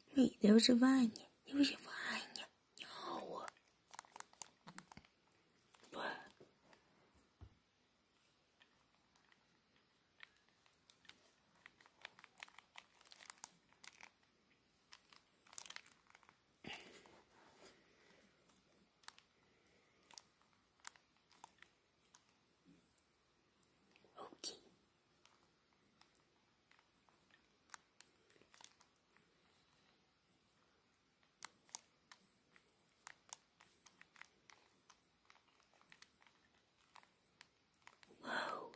Wait, there was a vine. There was a vine. No. But okay. Whoa.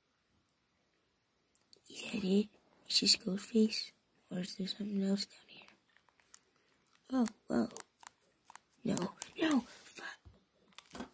Is that it? It's just ghost face? Or is there something else down here? Oh, whoa. No, no, fuck.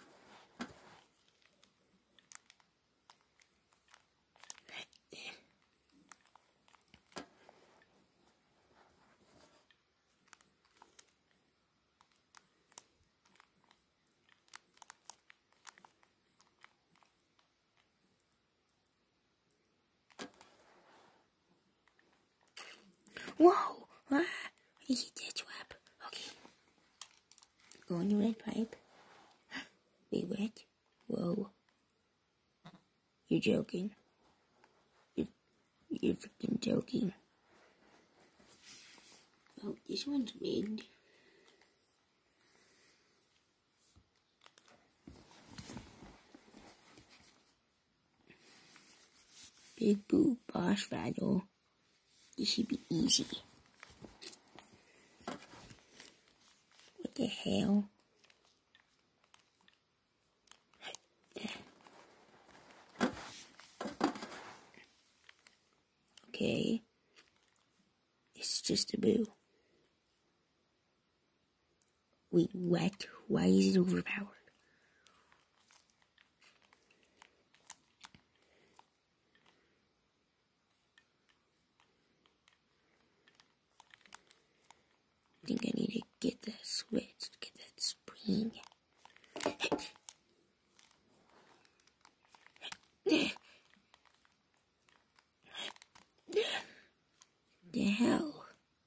Whoa! Ah, I hit that trap. Okay. Go on the red pipe. Wait, what? Whoa. You're joking. You're freaking joking. Oh, this one's rigged. Big boo boss battle. This should be easy. What the hell? Okay. It's just a boo. Wait, what? Why is it overpowered? I think I need to get that switch, get that spring. The hell?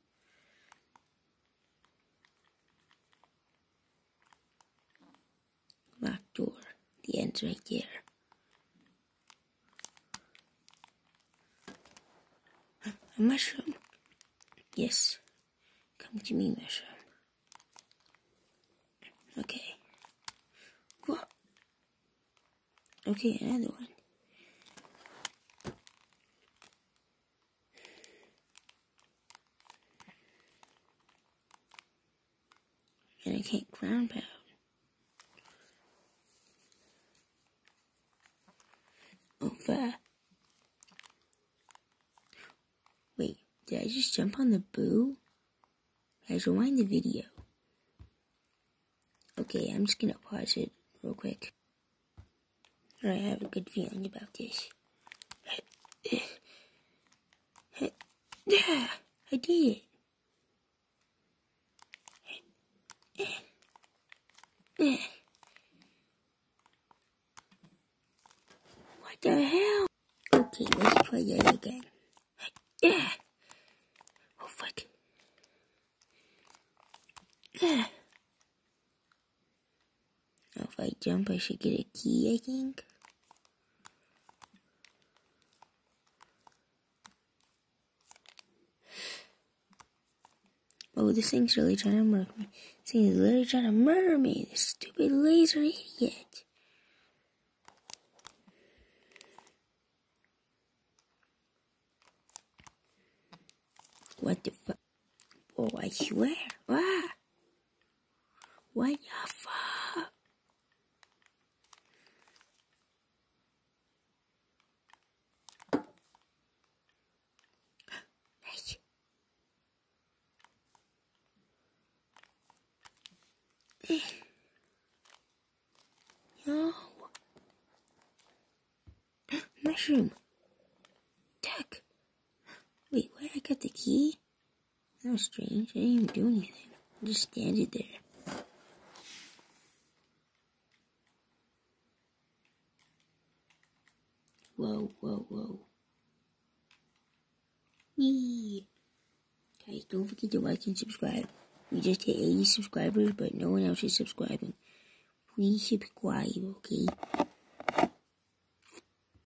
Locked door. The end's right there. A mushroom. Yes. Come to me, mushroom. Okay. What? Okay, another one. And I can't ground pound. Oh, fuck. Wait, did I just jump on the boo? Guys, rewind the video. Okay, I'm just gonna pause it real quick. I have a good feeling about this. I did it. What the hell? Okay, let's try that again. Oh, fuck. Now, if I jump, I should get a key, I think. Oh, this thing's really trying to murder me. This thing is literally trying to murder me. This stupid laser idiot. What the fuck? Oh, I swear. Ah! What the fuck? No. Mushroom. Duck. Wait, where I got the key? That was strange. I didn't even do anything. I just standed there. Whoa, whoa, whoa. Wee. Guys, don't forget to like and subscribe. We just hit 80 subscribers, but no one else is subscribing. Please subscribe, okay?